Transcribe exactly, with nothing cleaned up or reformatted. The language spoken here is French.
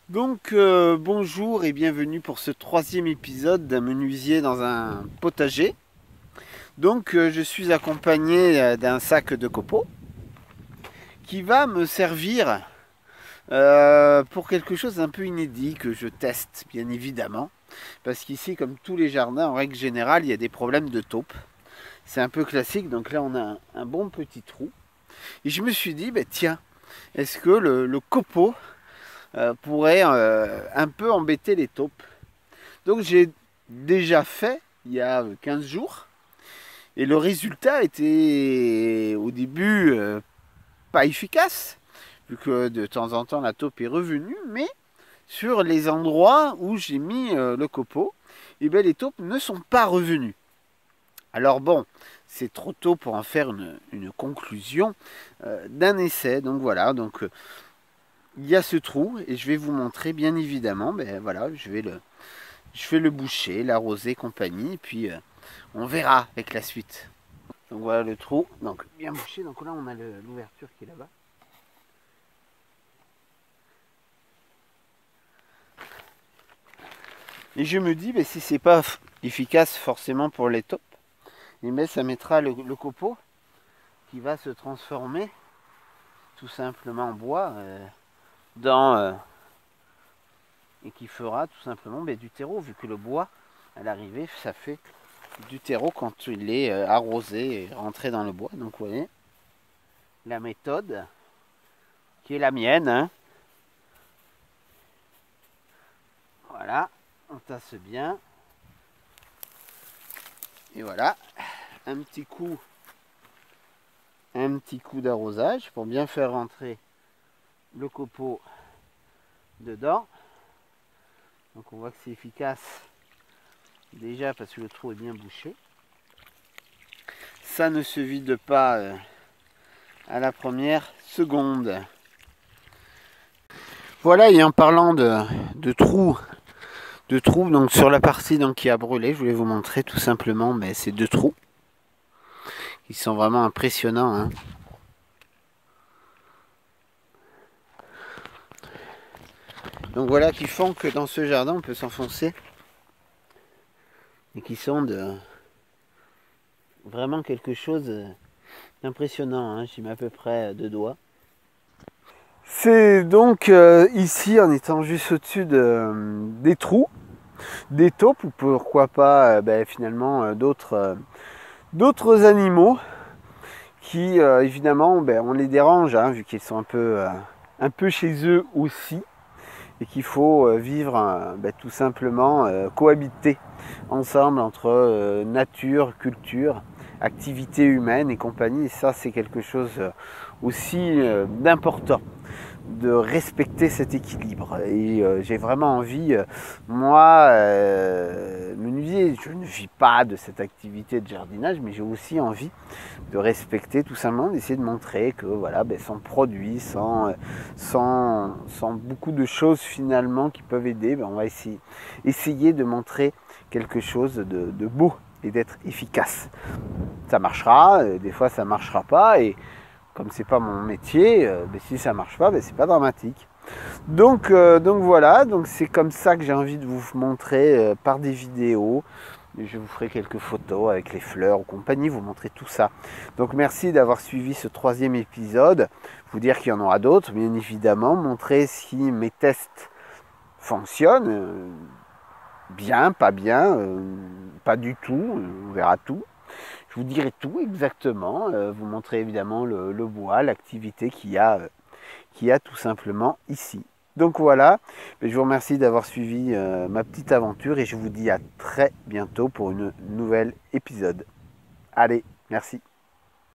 Donc euh, bonjour et bienvenue pour ce troisième épisode d'un menuisier dans un potager. Donc euh, je suis accompagné euh, d'un sac de copeaux qui va me servir euh, pour quelque chose d'un peu inédit que je teste bien évidemment. Parce qu'ici, comme tous les jardins, en règle générale, il y a des problèmes de taupe. C'est un peu classique, donc là on a un, un bon petit trou. Et je me suis dit, bah, tiens, est-ce que le, le copeau euh, pourrait euh, un peu embêter les taupes? Donc j'ai déjà fait il y a quinze jours. Et le résultat était au début euh, pas efficace, vu que de temps en temps la taupe est revenue, mais sur les endroits où j'ai mis euh, le copeau, et bien les taupes ne sont pas revenues. Alors bon, c'est trop tôt pour en faire une, une conclusion euh, d'un essai. Donc voilà, donc euh, il y a ce trou et je vais vous montrer bien évidemment. Ben voilà, je vais le, je vais le boucher, l'arroser, compagnie, et puis euh, on verra avec la suite. Donc voilà le trou, donc bien bouché. Donc là on a l'ouverture qui est là-bas. Et je me dis, ben, si c'est pas efficace forcément pour les taupes, et ben, ça mettra le, le copeau qui va se transformer tout simplement en bois euh, dans euh, et qui fera tout simplement ben, du terreau, vu que le bois à l'arrivée ça fait du terreau quand il est euh, arrosé et rentré dans le bois. Donc vous voyez la méthode qui est la mienne, hein. Voilà, on tasse bien. Et voilà, un petit coup, un petit coup d'arrosage pour bien faire rentrer le copeau dedans. Donc on voit que c'est efficace déjà parce que le trou est bien bouché. Ça ne se vide pas euh, à la première seconde. Voilà, et en parlant de, de trous, de trous, donc sur la partie donc, qui a brûlé, je voulais vous montrer tout simplement mais ces deux trous qui sont vraiment impressionnants, hein. Donc voilà, qui font que dans ce jardin on peut s'enfoncer et qui sont de vraiment quelque chose d'impressionnant, hein. J'y mets à peu près deux doigts. C'est donc euh, ici, en étant juste au-dessus de, des trous, des taupes, ou pourquoi pas euh, ben, finalement euh, d'autres euh, d'autres animaux qui euh, évidemment ben, on les dérange, hein, vu qu'ils sont un peu, euh, un peu chez eux aussi, et qu'il faut euh, vivre euh, ben, tout simplement euh, cohabiter ensemble entre euh, nature, culture, activité humaine et compagnie. Et ça c'est quelque chose aussi euh, d'important, de respecter cet équilibre. Et euh, j'ai vraiment envie, euh, moi, euh, menuisier, je ne vis pas de cette activité de jardinage, mais j'ai aussi envie de respecter tout simplement, d'essayer de montrer que voilà, ben, sans produits, sans, sans, sans beaucoup de choses finalement qui peuvent aider, ben, on va essayer, essayer de montrer quelque chose de, de beau et d'être efficace. Ça marchera, des fois ça marchera pas, et comme c'est pas mon métier, euh, ben si ça marche pas, ben c'est pas dramatique. Donc, euh, donc voilà, donc c'est comme ça que j'ai envie de vous montrer euh, par des vidéos. Je vous ferai quelques photos avec les fleurs ou compagnie, vous montrer tout ça. Donc merci d'avoir suivi ce troisième épisode. Vous dire qu'il y en aura d'autres, bien évidemment. Montrer si mes tests fonctionnent. Euh, bien, pas bien, euh, pas du tout, on verra tout. Je vous dirai tout exactement, euh, vous montrer évidemment le, le bois, l'activité qu'il y a, euh, qu'il y a tout simplement ici. Donc voilà, je vous remercie d'avoir suivi euh, ma petite aventure et je vous dis à très bientôt pour une nouvelle épisode. Allez, merci.